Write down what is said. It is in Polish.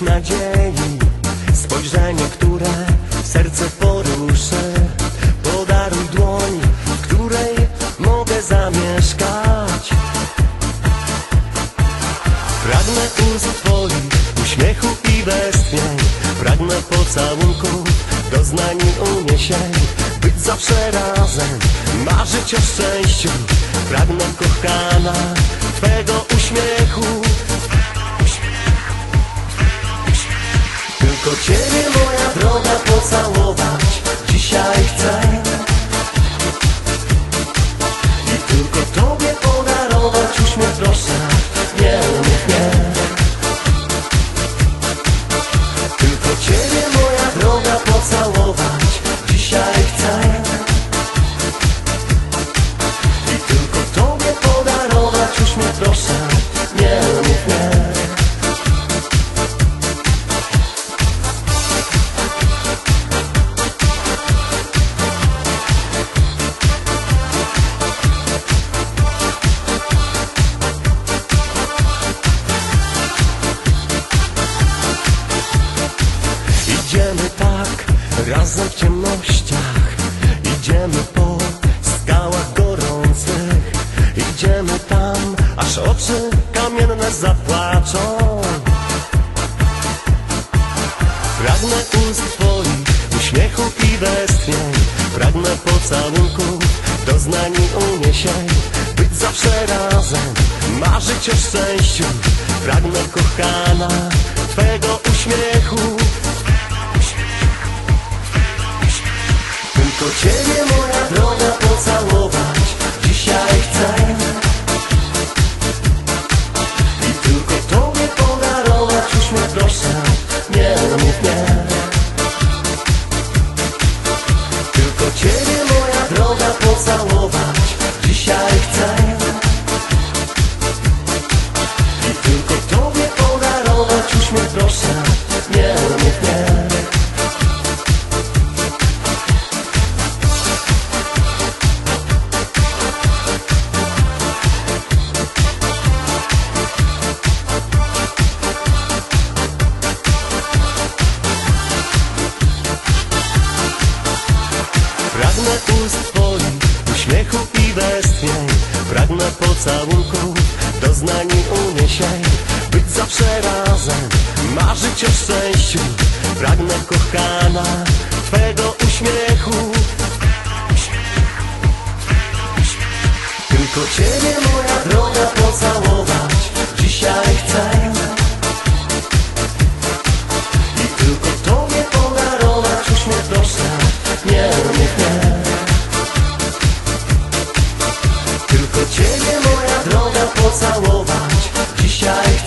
nadziei, spojrzenie, które serce poruszy. Podaruj dłoń, w której mogę zamieszkać. Pragnę ust twoich, uśmiechu i westchnień. Pragnę pocałunków, doznań i uniesień. Być zawsze razem, marzyć o szczęściu. Pragnę, kochana, twego uśmiechu. Tylko ciebie, moja droga, pocałować dzisiaj chcę. I tylko tobie podarować uśmiech, proszę, nie mów nie. Tylko ciebie, moja droga, pocałować dzisiaj chcę. I tylko tobie podarować uśmiech, proszę, nie mów nie. Idziemy tak, razem w ciemnościach. Idziemy po skałach gorących. Idziemy tam, aż oczy kamienne zapłaczą. Pragnę ust twoich, uśmiechu i westchnień. Pragnę pocałunków, doznań i uniesień. Być zawsze razem, marzyć o szczęściu. Pragnę, kochana, twego uśmiechu. Tylko ciebie, moja droga, pocałować dzisiaj chcę. I tylko tobie podarować uśmiech, proszę, nie mów nie. Tylko ciebie, moja droga, pocałować dzisiaj chcę. I tylko tobie podarować uśmiech, proszę, nie mów nie. Pragnę ust twoich, uśmiechu i westchnień. Pragnę pocałunków, doznań i uniesień. Być zawsze razem, marzyć o szczęściu. Pragnę, kochana, twego uśmiechu. Tylko ciebie, moja droga, pocałować dzisiaj chcę. I tylko tobie podarować uśmiech, proszę, nie mów nie. Tylko ciebie, moja droga, pocałować dzisiaj